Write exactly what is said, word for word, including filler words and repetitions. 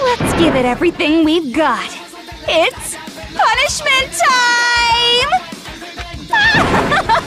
Let's give it everything we've got. It's punishment time!